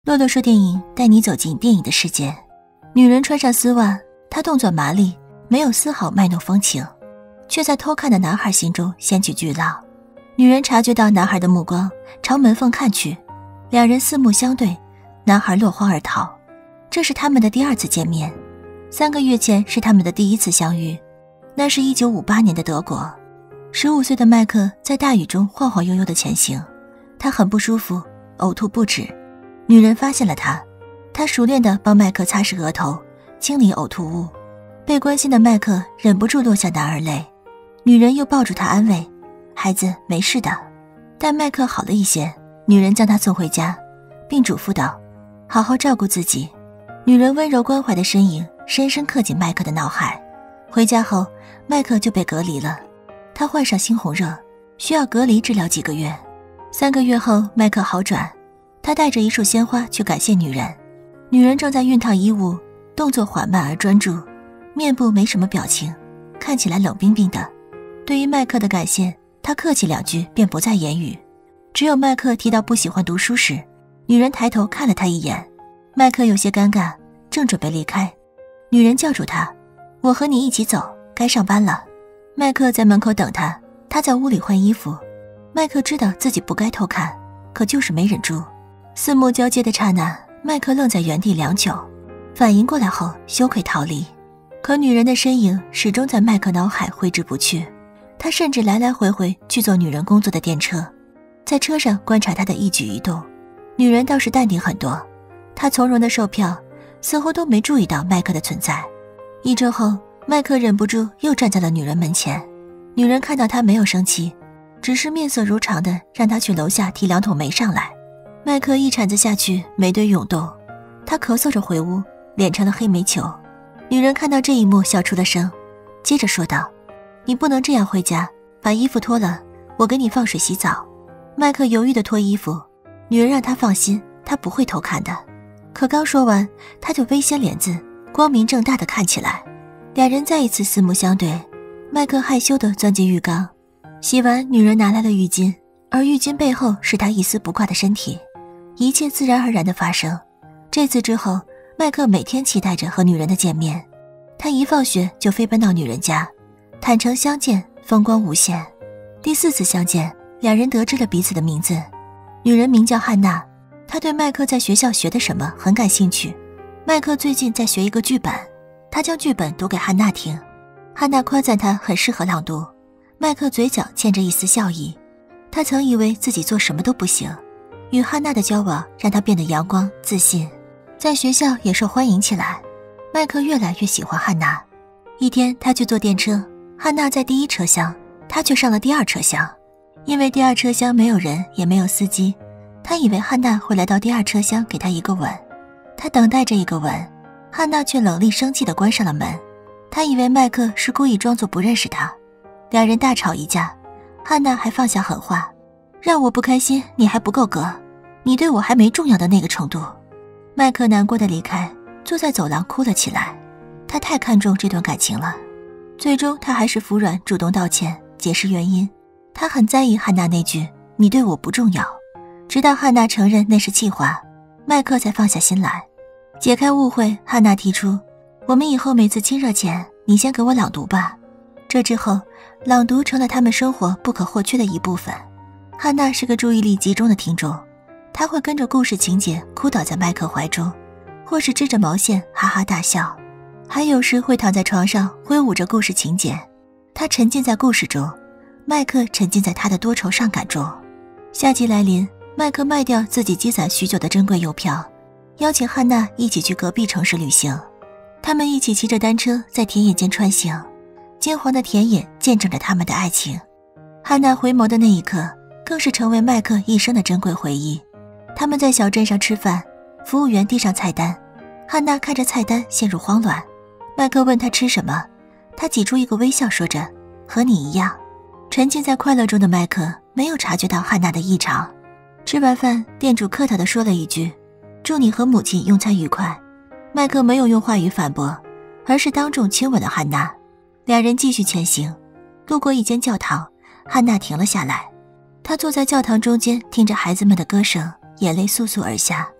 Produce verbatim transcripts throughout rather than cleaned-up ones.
洛洛说电影带你走进电影的世界。女人穿上丝袜，她动作麻利，没有丝毫卖弄风情，却在偷看的男孩心中掀起巨浪。女人察觉到男孩的目光，朝门缝看去，两人四目相对，男孩落荒而逃。这是他们的第二次见面，三个月前是他们的第一次相遇，那是一九五八年的德国。十五岁的麦克在大雨中晃晃悠悠地前行，他很不舒服，呕吐不止。女人发现了他，她熟练地帮麦克擦拭额头，清理呕吐物。被关心的麦克忍不住落下男儿泪，女人又抱住他安慰，孩子没事的。但麦克好了一些，女人将他送回家，并嘱咐道，好好照顾自己。女人温柔关怀的身影深深刻进麦克的脑海。回家后，麦克就被隔离了，他患上猩红热，需要隔离治疗几个月。三个月后，麦克好转，他带着一束鲜花去感谢女人。女人正在熨烫衣物，动作缓慢而专注，面部没什么表情，看起来冷冰冰的。对于麦克的感谢，他客气两句便不再言语。只有麦克提到不喜欢读书时，女人抬头看了他一眼。麦克有些尴尬，正准备离开，女人叫住他，我和你一起走，该上班了。麦克在门口等他，他在屋里换衣服。麦克知道自己不该偷看，可就是没忍住。四目交接的刹那，麦克愣在原地良久，反应过来后羞愧逃离。可女人的身影始终在麦克脑海挥之不去，他甚至来来回回去坐女人工作的电车，在车上观察她的一举一动。女人倒是淡定很多，她从容的售票，似乎都没注意到麦克的存在。一周后，麦克忍不住又站在了女人门前。女人看到他没有生气，只是面色如常的让他去楼下提两桶煤上来。麦克一铲子下去，煤堆涌动，他咳嗽着回屋，脸成了黑煤球。女人看到这一幕笑出了声，接着说道，你不能这样回家，把衣服脱了，我给你放水洗澡。麦克犹豫地脱衣服，女人让他放心，他不会偷看的。可刚说完，他就微掀帘子，光明正大地看起来。两人再一次四目相对，麦克害羞地钻进浴缸，洗完，女人拿来了浴巾，而浴巾背后是他一丝不挂的身体，一切自然而然地发生。这次之后，麦克每天期待着和女人的见面，他一放学就飞奔到女人家，坦诚相见，风光无限。第四次相见，两人得知了彼此的名字。女人名叫汉娜，她对麦克在学校学的什么很感兴趣。麦克最近在学一个剧本，他将剧本读给汉娜听，汉娜夸赞他很适合朗读。麦克嘴角嵌着一丝笑意，他曾以为自己做什么都不行，与汉娜的交往让他变得阳光自信，在学校也受欢迎起来。麦克越来越喜欢汉娜。一天他去坐电车，汉娜在第一车厢，他却上了第二车厢。因为第二车厢没有人也没有司机，他以为汉娜会来到第二车厢给他一个吻。他等待着一个吻，汉娜却冷厉生气地关上了门。他以为麦克是故意装作不认识他，两人大吵一架。汉娜还放下狠话，让我不开心你还不够格，你对我还没重要的那个程度。麦克难过的离开，坐在走廊哭了起来。他太看重这段感情了。最终他还是服软，主动道歉，解释原因。他很在意汉娜那句你对我不重要，直到汉娜承认那是气话，麦克才放下心来。解开误会，汉娜提出，我们以后每次亲热前，你先给我朗读吧。这之后，朗读成了他们生活不可或缺的一部分。汉娜是个注意力集中的听众，她会跟着故事情节哭倒在麦克怀中，或是织着毛线哈哈大笑，还有时会躺在床上挥舞着故事情节。她沉浸在故事中，麦克沉浸在他的多愁善感中。夏季来临，麦克卖掉自己积攒许久的珍贵邮票，邀请汉娜一起去隔壁城市旅行。他们一起骑着单车在田野间穿行，金黄的田野见证着他们的爱情。汉娜回眸的那一刻，更是成为麦克一生的珍贵回忆。他们在小镇上吃饭，服务员递上菜单，汉娜看着菜单陷入慌乱。麦克问她吃什么，她挤出一个微笑说着，和你一样。沉浸在快乐中的麦克没有察觉到汉娜的异常。吃完饭，店主客套地说了一句，祝你和母亲用餐愉快。麦克没有用话语反驳，而是当众亲吻了汉娜。两人继续前行，路过一间教堂，汉娜停了下来。她坐在教堂中间，听着孩子们的歌声，眼泪簌簌而下。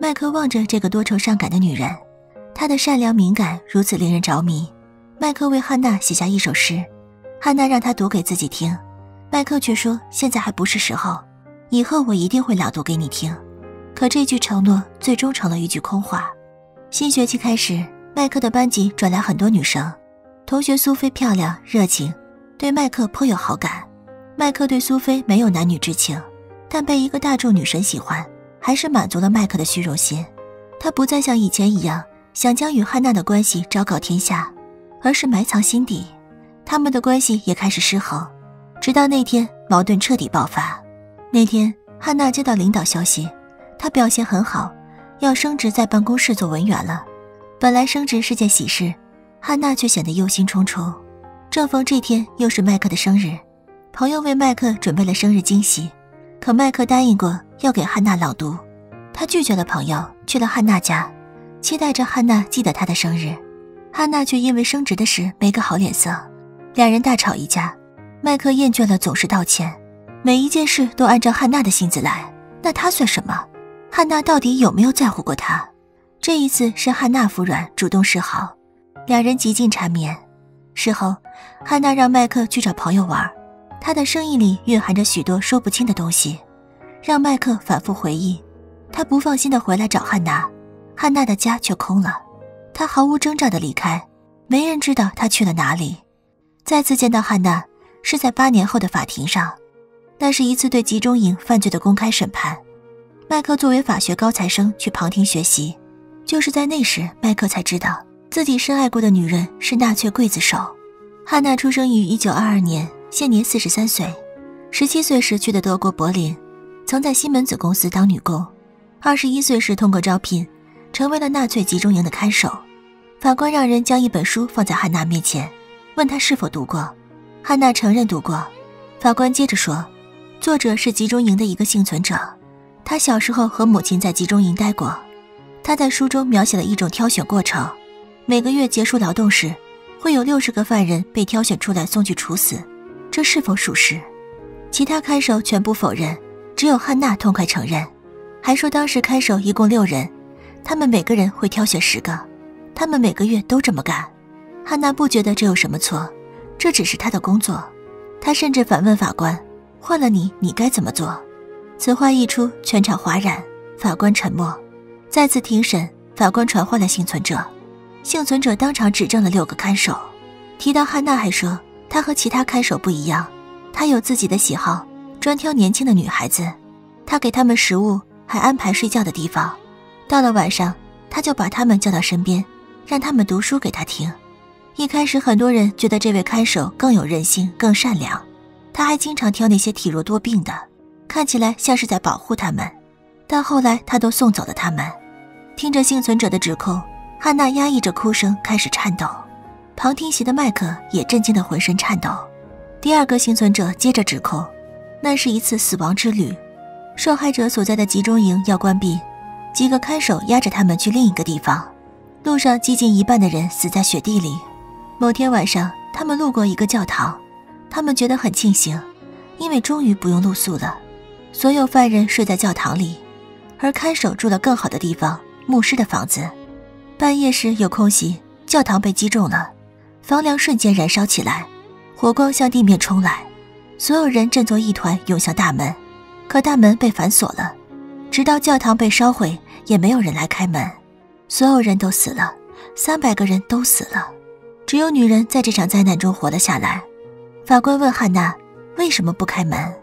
麦克望着这个多愁善感的女人，她的善良敏感如此令人着迷。麦克为汉娜写下一首诗，汉娜让他读给自己听，麦克却说现在还不是时候，以后我一定会朗读给你听。可这句承诺最终成了一句空话。新学期开始，麦克的班级转来很多女生，同学苏菲漂亮热情，对麦克颇有好感。麦克对苏菲没有男女之情，但被一个大众女神喜欢，还是满足了麦克的虚荣心。他不再像以前一样想将与汉娜的关系昭告天下，而是埋藏心底。他们的关系也开始失衡，直到那天矛盾彻底爆发。那天汉娜接到领导消息，她表现很好，要升职在办公室做文员了。本来升职是件喜事，汉娜却显得忧心忡忡。正逢这天又是麦克的生日，朋友为麦克准备了生日惊喜，可麦克答应过要给汉娜朗读，他拒绝了朋友，去了汉娜家，期待着汉娜记得他的生日。汉娜却因为升职的事没个好脸色，两人大吵一架。麦克厌倦了总是道歉，每一件事都按照汉娜的性子来，那他算什么？汉娜到底有没有在乎过他？这一次是汉娜服软，主动示好，两人极尽缠绵。事后，汉娜让麦克去找朋友玩，他的声音里蕴含着许多说不清的东西，让麦克反复回忆。他不放心地回来找汉娜，汉娜的家却空了，他毫无征兆地离开，没人知道他去了哪里。再次见到汉娜是在八年后的法庭上，那是一次对集中营犯罪的公开审判。麦克作为法学高材生去旁听学习，就是在那时麦克才知道自己深爱过的女人是纳粹刽子手。汉娜出生于一九二二年，现年四十三岁，十七岁时去的德国柏林，曾在西门子公司当女工，二十一岁时通过招聘成为了纳粹集中营的看守。法官让人将一本书放在汉娜面前，问她是否读过。汉娜承认读过。法官接着说，作者是集中营的一个幸存者，他小时候和母亲在集中营待过。他在书中描写了一种挑选过程，每个月结束劳动时，会有六十个犯人被挑选出来送去处死，这是否属实？其他看守全部否认，只有汉娜痛快承认，还说当时看守一共六人，他们每个人会挑选十个，他们每个月都这么干。汉娜不觉得这有什么错，这只是她的工作。她甚至反问法官，换了你，你该怎么做？此话一出，全场哗然，法官沉默。再次庭审，法官传唤了幸存者，幸存者当场指证了六个看守。提到汉娜还说，她和其他看守不一样，她有自己的喜好，专挑年轻的女孩子，她给他们食物，还安排睡觉的地方。到了晚上，她就把他们叫到身边，让他们读书给她听。一开始很多人觉得这位看守更有人性，更善良，他还经常挑那些体弱多病的，看起来像是在保护他们，但后来他都送走了他们。听着幸存者的指控，汉娜压抑着哭声开始颤抖，旁听席的麦克也震惊得浑身颤抖。第二个幸存者接着指控，那是一次死亡之旅，受害者所在的集中营要关闭，几个看守押着他们去另一个地方，路上接近一半的人死在雪地里。某天晚上，他们路过一个教堂，他们觉得很庆幸，因为终于不用露宿了。所有犯人睡在教堂里，而看守住了更好的地方，牧师的房子。半夜时有空袭，教堂被击中了，房梁瞬间燃烧起来，火光向地面冲来，所有人振作一团涌向大门，可大门被反锁了，直到教堂被烧毁，也没有人来开门。所有人都死了，三百个人都死了，只有女人在这场灾难中活了下来。法官问汉娜，为什么不开门？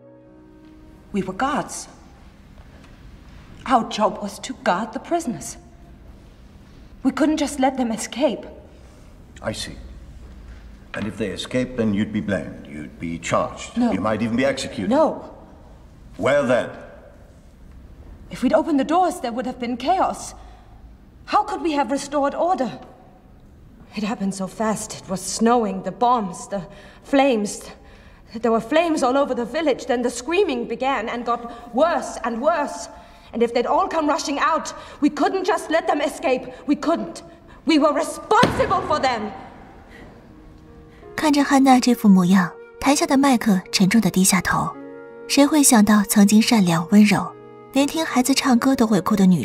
We were guards. Our job was to guard the prisoners. We couldn't just let them escape. I see. And if they escape, then you'd be blamed. You'd be charged. No. You might even be executed. No. Where then? If we'd opened the doors, there would have been chaos. How could we have restored order? It happened so fast. It was snowing, the bombs, the flames. There were flames all over the village. Then the screaming began and got worse and worse. And if they'd all come rushing out, we couldn't just let them escape. We couldn't. We were responsible for them. 看着汉娜这副模样，台下的麦克沉重地低下头。谁会想到曾经善良温柔，连听孩子唱歌都会哭的女人，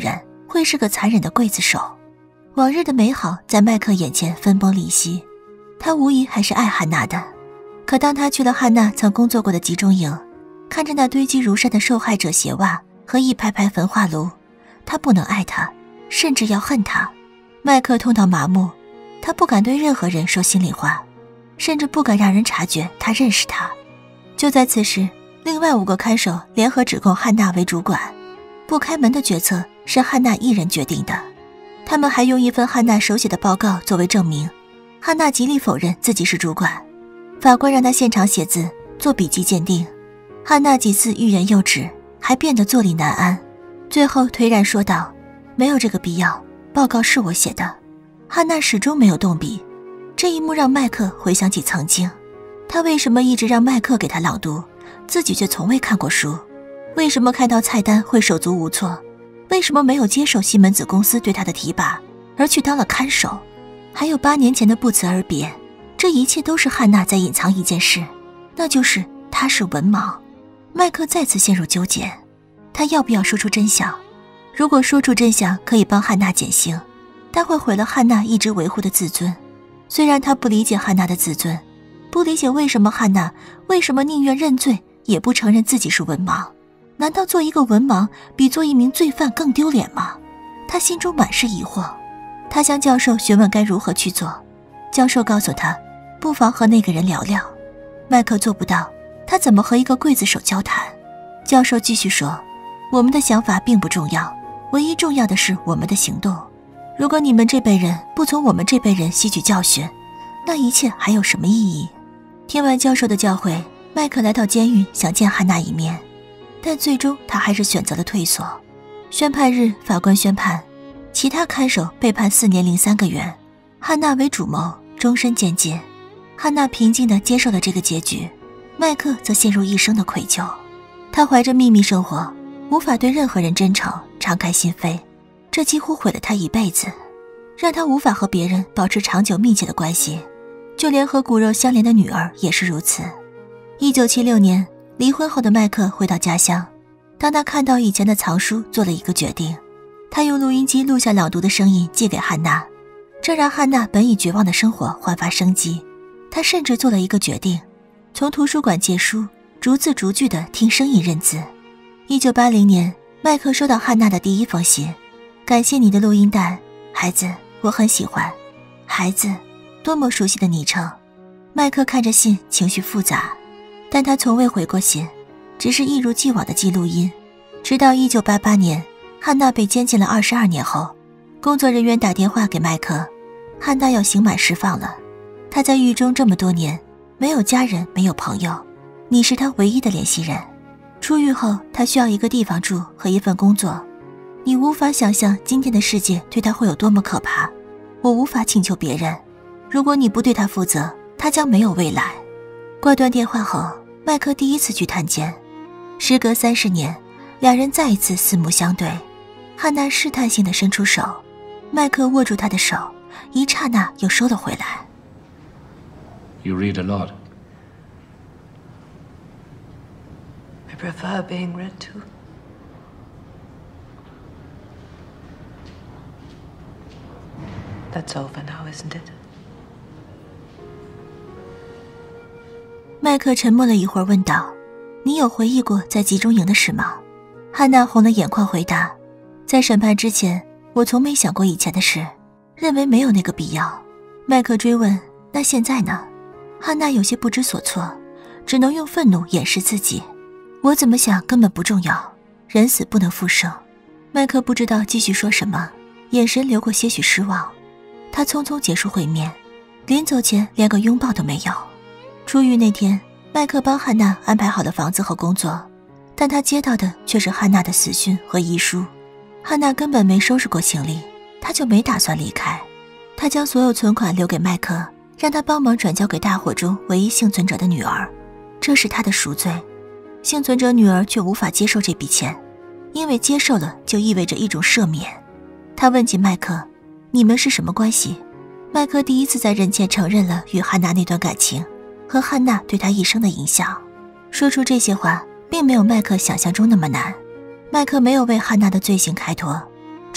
会是个残忍的刽子手。往日的美好在麦克眼前分崩离析，他无疑还是爱汉娜的。可当他去了汉娜曾工作过的集中营，看着那堆积如山的受害者鞋袜和一排排焚化炉，他不能爱她，甚至要恨她。麦克痛到麻木，他不敢对任何人说心里话，甚至不敢让人察觉他认识他。就在此时，另外五个看守联合指控汉娜为主管，不开门的决策是汉娜一人决定的。他们还用一份汉娜手写的报告作为证明，汉娜极力否认自己是主管。法官让她现场写字做笔迹鉴定，汉娜几次欲言又止，还变得坐立难安，最后颓然说道：没有这个必要，报告是我写的。汉娜始终没有动笔。这一幕让麦克回想起曾经，他为什么一直让麦克给他朗读，自己却从未看过书？为什么看到菜单会手足无措？为什么没有接受西门子公司对他的提拔，而去当了看守？还有八年前的不辞而别，这一切都是汉娜在隐藏一件事，那就是他是文盲。麦克再次陷入纠结，他要不要说出真相？如果说出真相可以帮汉娜减刑，但会毁了汉娜一直维护的自尊。虽然他不理解汉娜的自尊，不理解为什么汉娜为什么宁愿认罪也不承认自己是文盲。难道做一个文盲比做一名罪犯更丢脸吗？他心中满是疑惑。他向教授询问该如何去做，教授告诉他不妨和那个人聊聊。麦克做不到，他怎么和一个刽子手交谈？教授继续说，我们的想法并不重要，唯一重要的是我们的行动。如果你们这辈人不从我们这辈人吸取教训，那一切还有什么意义？听完教授的教诲，麦克来到监狱想见汉娜一面，但最终他还是选择了退缩。宣判日，法官宣判其他看守被判四年零三个月，汉娜为主谋，终身监禁。汉娜平静地接受了这个结局，麦克则陷入一生的愧疚。他怀着秘密生活，无法对任何人真诚敞开心扉，这几乎毁了他一辈子，让他无法和别人保持长久密切的关系，就连和骨肉相连的女儿也是如此。一九七六年，离婚后的麦克回到家乡，当他看到以前的藏书，做了一个决定。他用录音机录下朗读的声音寄给汉娜，这让汉娜本已绝望的生活焕发生机。他甚至做了一个决定，从图书馆借书，逐字逐句地听声音认字。一九八零年，麦克收到汉娜的第一封信，感谢你的录音带，孩子，我很喜欢。孩子，多么熟悉的昵称。麦克看着信，情绪复杂，但他从未回过信，只是一如既往的记录音。直到一九八八年，汉娜被监禁了二十二年后，工作人员打电话给麦克，汉娜要刑满释放了。她在狱中这么多年，没有家人，没有朋友，你是她唯一的联系人。出狱后，她需要一个地方住和一份工作。你无法想象今天的世界对她会有多么可怕。我无法请求别人，如果你不对她负责，她将没有未来。挂断电话后，麦克第一次去探监。时隔三十年，两人再一次四目相对。汉娜试探性地伸出手，麦克握住她的手，一刹那又收了回来。 You read a lot. I prefer being read to. That's over now, isn't it? 麦克沉默了一会儿，问道：“你有回忆过在集中营的事吗？”汉娜红了眼眶回答：“在审判之前，我从没想过以前的事，认为没有那个必要。”麦克追问：“那现在呢？”汉娜有些不知所措，只能用愤怒掩饰自己。我怎么想根本不重要，人死不能复生。麦克不知道继续说什么，眼神流过些许失望。他匆匆结束会面，临走前连个拥抱都没有。出狱那天，麦克帮汉娜安排好了房子和工作，但他接到的却是汉娜的死讯和遗书。汉娜根本没收拾过行李，他就没打算离开。他将所有存款留给麦克，让他帮忙转交给大火中唯一幸存者的女儿，这是他的赎罪。幸存者女儿却无法接受这笔钱，因为接受了就意味着一种赦免。他问起麦克：“你们是什么关系？”麦克第一次在人前承认了与汉娜那段感情和汉娜对他一生的影响。说出这些话并没有麦克想象中那么难。麦克没有为汉娜的罪行开脱，只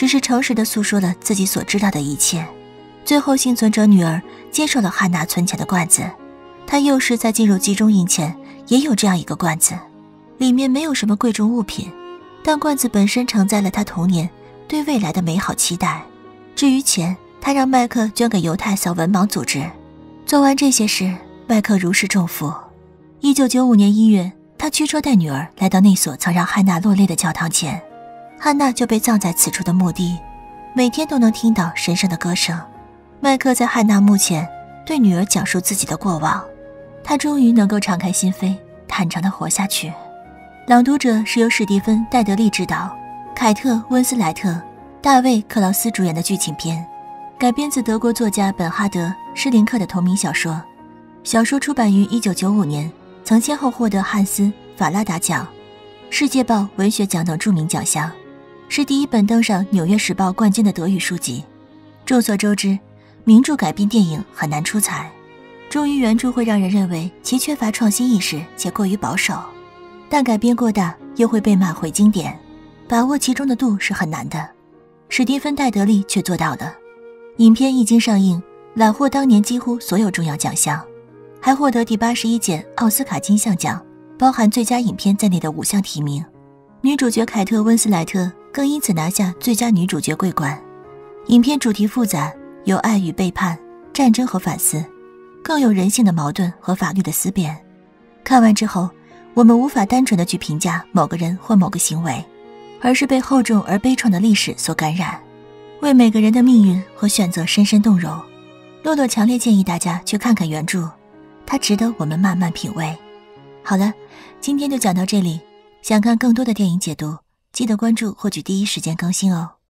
只是诚实地诉说了自己所知道的一切。最后幸存者女儿接受了汉娜存钱的罐子，她幼时在进入集中营前也有这样一个罐子，里面没有什么贵重物品，但罐子本身承载了她童年对未来的美好期待。至于钱，她让麦克捐给犹太小文盲组织。做完这些事，麦克如释重负。一九九五年一月，他驱车带女儿来到那所曾让汉娜落泪的教堂前，汉娜就被葬在此处的墓地，每天都能听到神圣的歌声。麦克在汉娜墓前对女儿讲述自己的过往，他终于能够敞开心扉，坦诚地活下去。朗读者是由史蒂芬·戴德利执导，凯特·温斯莱特、大卫·克劳斯主演的剧情片，改编自德国作家本哈德·施林克的同名小说。小说出版于一九九五年，曾先后获得汉斯·法拉达奖、世界报文学奖等著名奖项，是第一本登上《纽约时报》冠军的德语书籍。众所周知，名著改编电影很难出彩，忠于原著会让人认为其缺乏创新意识且过于保守，但改编过大又会被骂毁经典，把握其中的度是很难的。史蒂芬·戴德利却做到了。影片一经上映，揽获当年几乎所有重要奖项，还获得第八十一届奥斯卡金像奖包含最佳影片在内的五项提名。女主角凯特·温斯莱特更因此拿下最佳女主角桂冠。影片主题复杂，有爱与背叛、战争和反思，更有人性的矛盾和法律的思辨。看完之后，我们无法单纯地去评价某个人或某个行为，而是被厚重而悲怆的历史所感染，为每个人的命运和选择深深动容。洛洛强烈建议大家去看看原著，它值得我们慢慢品味。好了，今天就讲到这里，想看更多的电影解读，记得关注获取第一时间更新哦。